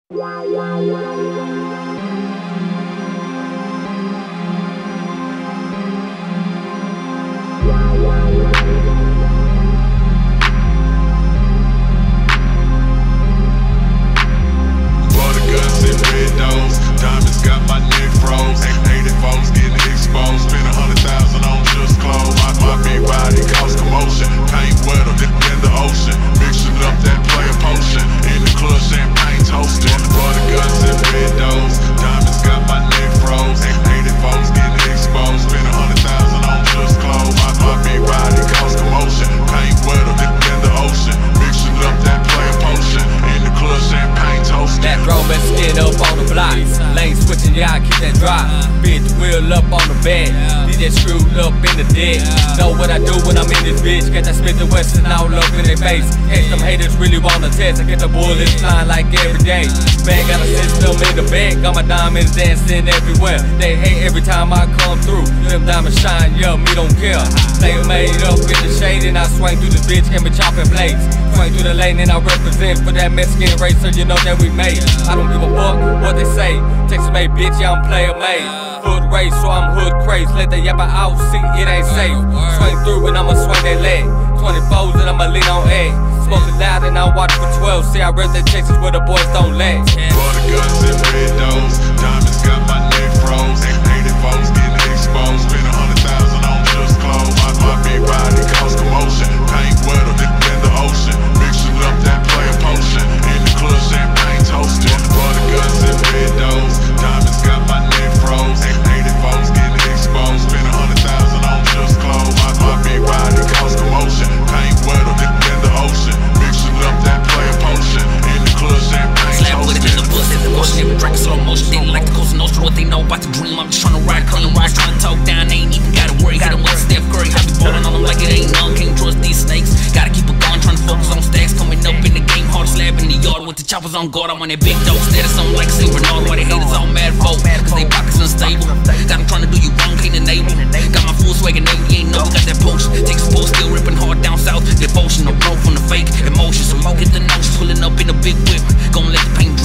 Guns and red doors, diamonds got my neck froze. 80 folks getting exposed. Spend 100,000 on just clothes. My big body cause commotion. Paint wetter than the ocean. Mixing up that player potion. In the club, champagne toasting. Guns and red doors, diamonds got my neck froze. 80 folks getting exposed. Spend 100,000 on just clothes. My big body cause commotion. Paint wetter than the ocean. Mixing up that player potion. In the club, champagne toasting. That Roman skin up on the block. Lane switching, yeah, I keep that drop. Bitch wheel up on the bed. DJ screwed up in the dead. Know what I do when I'm in this bitch. Catch that Smith & Wesson all up in their face. Catch them haters really wanna test. I get the bullets flying like every day. Man, got a system in the bag. Got my diamonds dancing everywhere. They hate every time I come through. Them diamonds shine, yeah, me don't care. Stay made up in the shade and I swing through this bitch. Can be chopping blades. Swing through the lane and I represent for that Mexican race, so you know that we made. I don't give a fuck what they say. Texas made bitch, yeah, I'm player made. Hood race, so I'm hood crazy. Let the yapper out, see it ain't safe. Swing through and I'ma swing that leg. 24s and I'ma lean on egg. Smoking loud and I watch for 12. See, I rep that Texas where the boys don't lag. Guns and red doors, diamonds got my neck froze. 80 folks getting exposed. Spend 100,000 on just clothes. My big body cause commotion. Paint wetter than the ocean. Mixing up that player potion. In the club, champagne toasting. Guns and red doors, diamonds got my neck froze. 80 folks getting exposed. Spend 100,000 on just clothes. My big body cause commotion. Paint wetter than the ocean. Mixing up that player potion. In the club, champagne toasting. Bullshit, we drank slow motion, didn't like the Coast Nostra. What they know about the dream, I'm just tryna ride clean. Trying to talk down, they ain't even gotta worry. Hit them like Steph Curry, I be ballin' on them like it ain't none. Can't trust these snakes, gotta keep it going. Tryna focus on stacks, coming up in the game. Hard slab in the yard with the choppers on guard. I'm on that big dope status, I'm like St. Bernard. Why the haters all mad folk, cause they pockets unstable. Got them tryna do you wrong, can't enable. Got my full swag and name, you ain't know we got that potion. Take some post, still ripping hard down south. Devotion, no growth from the fake emotion. So you get the notion, pulling up in a big whip. Gon' let the paint